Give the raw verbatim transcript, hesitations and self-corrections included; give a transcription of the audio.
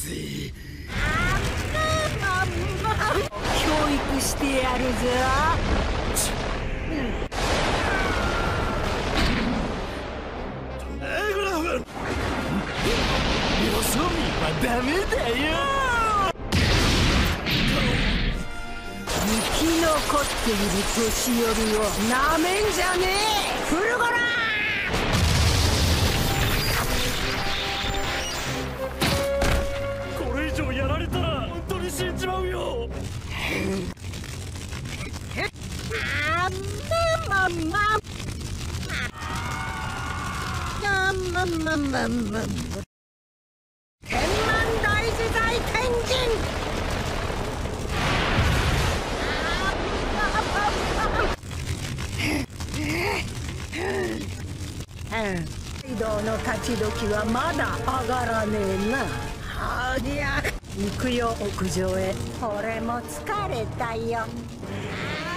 ぜ。 教育してやるぞ。 よそ見はダメだよ。 生き残っている年寄りをなめんじゃねえ、フルゴラー。これ以上やられたら本当に死んじまうよ。 あままままままま天満大自在天神。街道の勝ち時はまだ上がらねえな。はりゃ行くよ屋上へ。俺も疲れたよ。